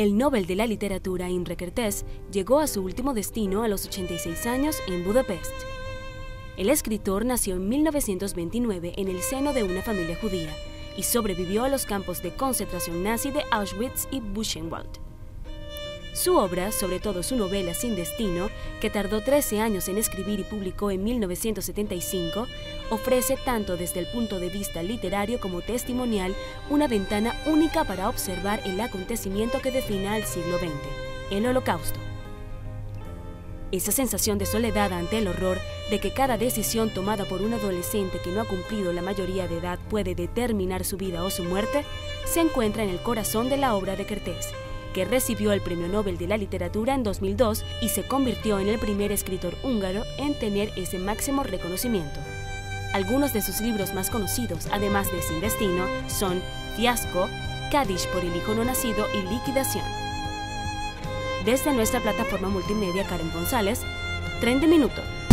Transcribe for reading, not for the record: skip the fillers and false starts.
El Nobel de la Literatura Imre Kertész llegó a su último destino a los 86 años en Budapest. El escritor nació en 1929 en el seno de una familia judía y sobrevivió a los campos de concentración nazi de Auschwitz y Buchenwald. Su obra, sobre todo su novela Sin Destino, que tardó 13 años en escribir y publicó en 1975, ofrece tanto desde el punto de vista literario como testimonial una ventana única para observar el acontecimiento que define al siglo XX, el Holocausto. Esa sensación de soledad ante el horror de que cada decisión tomada por un adolescente que no ha cumplido la mayoría de edad puede determinar su vida o su muerte, se encuentra en el corazón de la obra de Kertész, que recibió el Premio Nobel de la Literatura en 2002 y se convirtió en el primer escritor húngaro en tener ese máximo reconocimiento. Algunos de sus libros más conocidos, además de Sin Destino, son Fiasco, Kadish por el hijo no nacido y Liquidación. Desde nuestra plataforma multimedia Karen González, Tren de Minuto.